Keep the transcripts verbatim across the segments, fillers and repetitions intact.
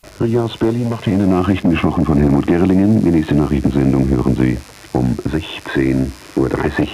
Ja, aus Berlin machte Ihnen Nachrichten gesprochen von Helmut Gerlingen. Die nächste Nachrichtensendung hören Sie um sechzehn Uhr dreißig.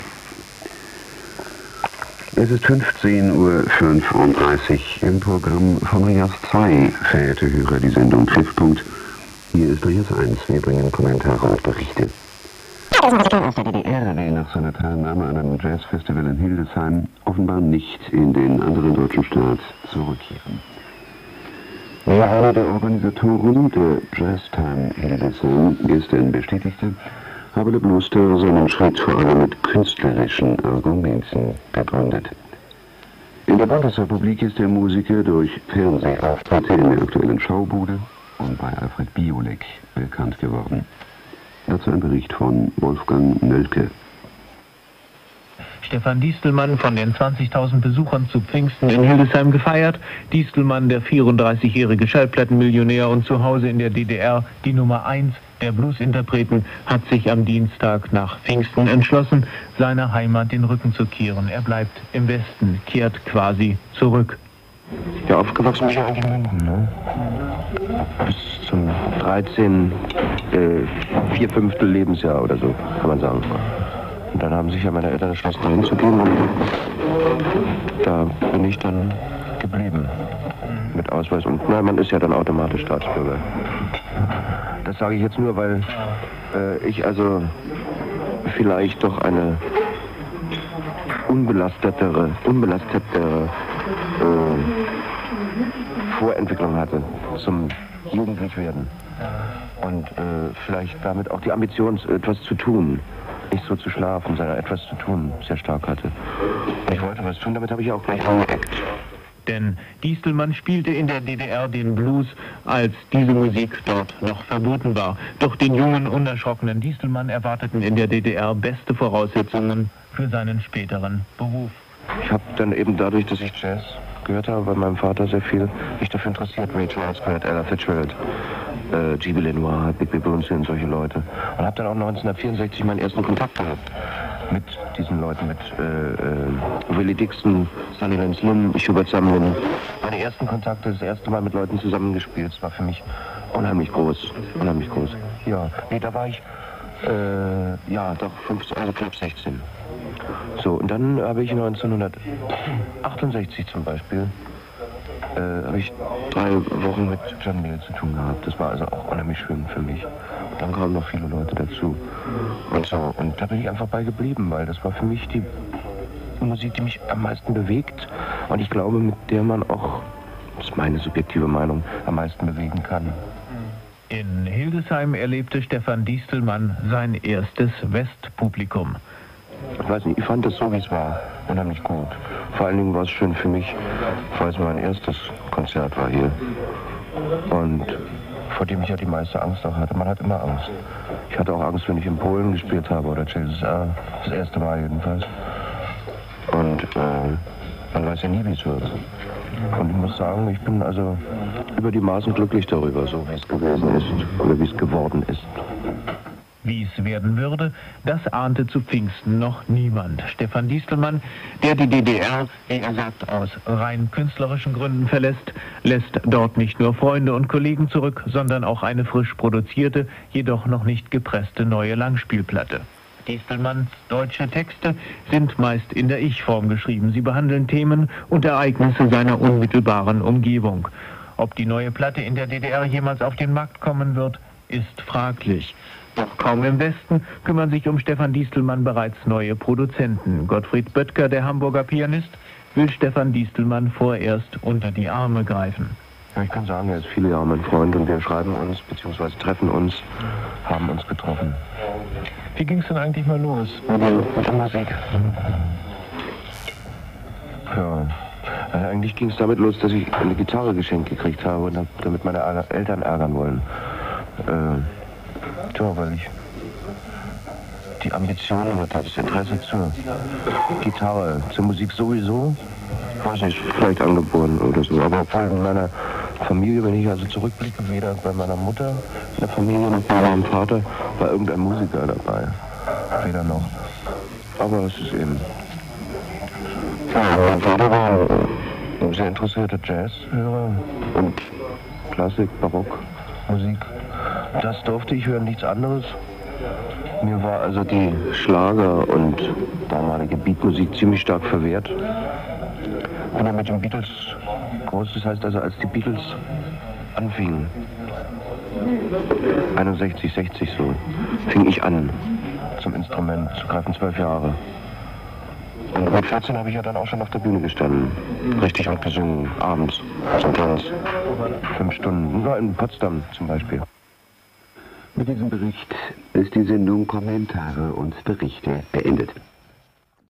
Es ist fünfzehn Uhr fünfunddreißig im Programm von Rias zwei, verehrte Hörer, die Sendung Treffpunkt. Hier ist Rias eins, wir bringen Kommentare und Berichte. Aus der D D R, die nach seiner Teilnahme an einem Jazzfestival in Hildesheim offenbar nicht in den anderen deutschen Staat zurückkehren. Wie einer der Organisatoren der Jazztime Hildesheim gestern bestätigte, habe der Bluester seinen Schritt vor allem mit künstlerischen Argumenten begründet. In der Bundesrepublik ist der Musiker durch Fernsehauftritte in der aktuellen Schaubude und bei Alfred Biolek bekannt geworden. Dazu ein Bericht von Wolfgang Nölke. Stefan Distelmann von den zwanzigtausend Besuchern zu Pfingsten in Hildesheim gefeiert. Distelmann, der vierunddreißigjährige Schallplattenmillionär und zu Hause in der D D R die Nummer eins der Bluesinterpreten, hat sich am Dienstag nach Pfingsten entschlossen, seiner Heimat den Rücken zu kehren. Er bleibt im Westen, kehrt quasi zurück. Ja, aufgewachsen bin ich eigentlich in München, ne? Bis zum dreizehnten Äh, vier Fünftel Lebensjahr oder so, kann man sagen. Und dann haben sich ja meine Eltern entschlossen, dahin zu gehen und da bin ich dann geblieben. Mit Ausweis und, na, man ist ja dann automatisch Staatsbürger. Das sage ich jetzt nur, weil äh, ich also vielleicht doch eine unbelastetere, unbelastetere äh, Vorentwicklung hatte zum Jugendlichwerden. Und äh, vielleicht damit auch die Ambition, etwas zu tun. Nicht so zu schlafen, sondern etwas zu tun, sehr stark hatte. Und ich wollte was tun, damit habe ich auch gleich angeeckt. Denn Distelmann spielte in der D D R den Blues, als diese Musik dort noch verboten war. Doch den jungen, unerschrockenen Distelmann erwarteten in der D D R beste Voraussetzungen für seinen späteren Beruf. Ich habe dann eben dadurch, dass ich Jazz gehört habe, bei meinem Vater sehr viel, mich dafür interessiert, Ray Charles, Ella Fitzgerald, äh, G B Lenoir, Big Big Brunswick und solche Leute. Und habe dann auch neunzehnhundertvierundsechzig meinen ersten Kontakt gehabt mit diesen Leuten, mit äh, äh, Willie Dixon, Sonny Lane Slim, Schubert Samlin. Meine ersten Kontakte, das erste Mal mit Leuten zusammengespielt, das war für mich unheimlich groß, unheimlich groß. Ja, nee, da war ich, äh, ja, doch, fünfzehn, also knapp sechzehn. So, und dann habe ich neunzehnhundertachtundsechzig zum Beispiel, äh, habe ich drei Wochen mit John Mayall zu tun gehabt. Das war also auch unheimlich schön für mich. Und dann kamen noch viele Leute dazu. Und so, und da bin ich einfach bei geblieben, weil das war für mich die Musik, die mich am meisten bewegt. Und ich glaube, mit der man auch, das ist meine subjektive Meinung, am meisten bewegen kann. In Hildesheim erlebte Stefan Distelmann sein erstes Westpublikum. Ich weiß nicht, ich fand das so, wie es war, unheimlich gut. Vor allen Dingen war es schön für mich, weil es mein erstes Konzert war hier. Und vor dem ich ja die meiste Angst auch hatte. Man hat immer Angst. Ich hatte auch Angst, wenn ich in Polen gespielt habe oder J S R, das erste Mal jedenfalls. Und äh, man weiß ja nie, wie es wird. Und ich muss sagen, ich bin also über die Maßen glücklich darüber, so wie es gewesen ist oder wie es geworden ist. Wie es werden würde, das ahnte zu Pfingsten noch niemand. Stefan Distelmann, der die D D R, wie er sagt, aus rein künstlerischen Gründen verlässt, lässt dort nicht nur Freunde und Kollegen zurück, sondern auch eine frisch produzierte, jedoch noch nicht gepresste neue Langspielplatte. Distelmanns deutsche Texte sind meist in der Ich-Form geschrieben. Sie behandeln Themen und Ereignisse seiner unmittelbaren Umgebung. Ob die neue Platte in der D D R jemals auf den Markt kommen wird, ist fraglich. Doch kaum im Westen kümmern sich um Stefan Distelmann bereits neue Produzenten. Gottfried Böttger, der Hamburger Pianist, will Stefan Distelmann vorerst unter die Arme greifen. Ja, ich kann sagen, er ist viele Jahre mein Freund und wir schreiben uns, beziehungsweise treffen uns, haben uns getroffen. Wie ging es denn eigentlich mal los? Mit der, mit der Musik. Ja, also eigentlich ging es damit los, dass ich eine Gitarre geschenkt gekriegt habe und damit meine Eltern ärgern wollen. Äh, ja, weil ich die Ambitionen hatte, das Interesse zur Gitarre, zur Musik sowieso, ich weiß nicht, vielleicht angeboren oder so, aber in meiner Familie, wenn ich also zurückblicke, weder bei meiner Mutter in der Familie noch bei meinem Vater war irgendein Musiker dabei, weder noch. Aber es ist eben, ja, mein Vater war ein sehr interessierter Jazzhörer und Klassik, Barock, Musik. Das durfte ich hören, nichts anderes. Mir war also die Schlager und damalige Beatmusik ziemlich stark verwehrt. Bin ja mit den Beatles groß, das heißt also, als die Beatles anfingen, einundsechzig, sechzig so, fing ich an zum Instrument zu greifen, zwölf Jahre. Und mit vierzehn habe ich ja dann auch schon auf der Bühne gestanden, richtig und gesungen, abends zum Tanz, fünf Stunden, nur in Potsdam zum Beispiel. Mit diesem Bericht ist die Sendung Kommentare und Berichte beendet.